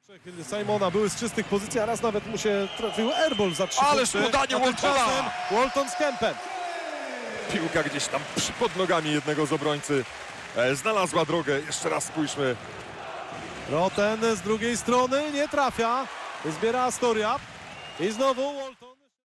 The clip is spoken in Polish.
Simona były z czystych pozycji, a raz nawet mu się trafił airball za 3 Ależ punkty. podanie Waltona! Walton z Kempem. Piłka gdzieś tam pod nogami jednego z obrońcy znalazła drogę. Jeszcze raz spójrzmy. Roten z drugiej strony nie trafia. Zbiera Astoria. I znowu Walton.